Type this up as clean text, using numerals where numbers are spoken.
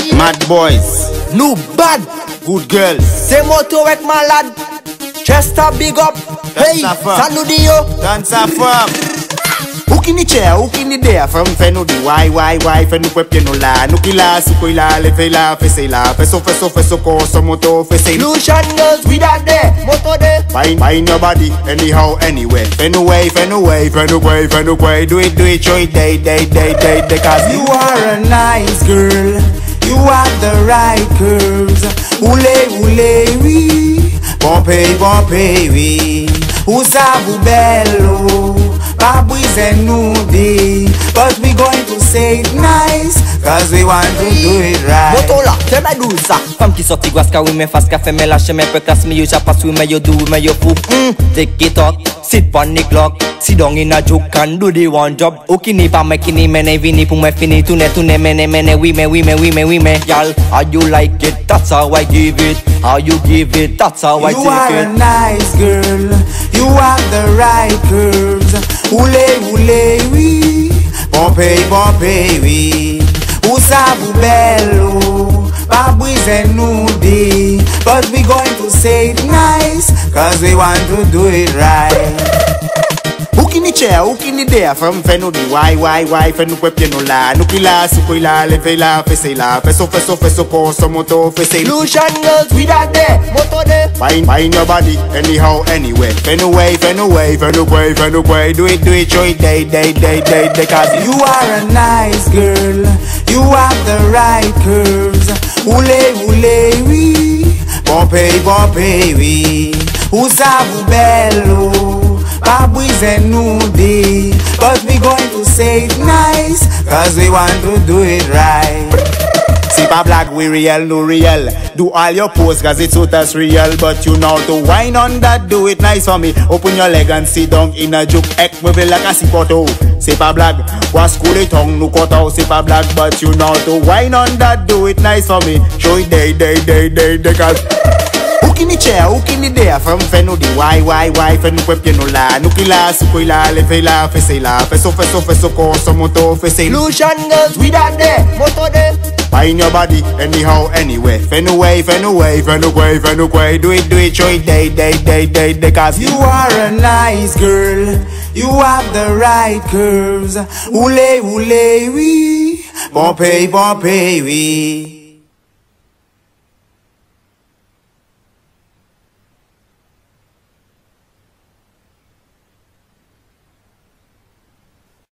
Mad boys, no bad. good girls. Say moto with my lad. Chester big up. Hey, That's a fact. saludio. Dance a farm. Hook in the chair, hook in the there. From feno di why, feno pep no la. Nukila, sukoila, lefela, fesela. Feso, koso, moto, fesela. Lucian girls, we that there. Moto there. Find your body, anyhow, anywhere. Feno way, do it, show it, day, cause You are a nice girl. You have the right curves. Ule, oui. Pompey, oui. Usabu bello. Babuis and nudie. But we going to say it nice, Cause we want to do it right. Motola, fais ma douce. Femme qui sorti guasca, oui, mais face café, mais lâche mes peu classe, mais yo j'apasse, oui, mais yo do, mais yo fou. Take it up, sit on the clock. Sit down in a joke and do the one job. Okini pa mekini, mene vini, pou me fini, tune, mene, we me. Y'all, how you like it, that's how I give it. How you give it, that's how I take it. You are a nice girl. You have the right curves. Ule, oui. Pompey, oui. Usabu bello. Babuis and nudie. But we going to say it nice, Cause we want to do it right. Hook in the chair, hook in the there. From feno di why, feno pep no la. Nukila, sukoila, lefela, fesela. Feso, koso, moto, fesela. Lucian girls, we that there. Moto there. Find your body, anyhow, anywhere. Feno way, do it, show it, day, cause You are a nice girl. You have the right curves. Ule, oui. Pompey, oui. Usabu bello. Babuis and nudie. But we going to say it nice, Cause we want to do it right. See pa black, we real, no real. Do all your pose cause it's out as real. But you know to wine on that, do it nice for me. Open your leg and sit down in a juke. Ek move like a sipoto. C'est pas blague, was cool it tongue, no cut out, c'est pas blague. But you know to wine on that, do it nice for me. Show it day, cause hook in the chair, hook in the there. From feno di why, feno pep no la. Nukila, sukoila, lefela, fesela. Feso, koso, moto, fesela. Lucian girls, we that there. Moto there. Find your body, anyhow, anywhere. Feno way, do it, show it, day, cause You are a nice girl. You have the right curves. Ule, oui. Pompey, oui.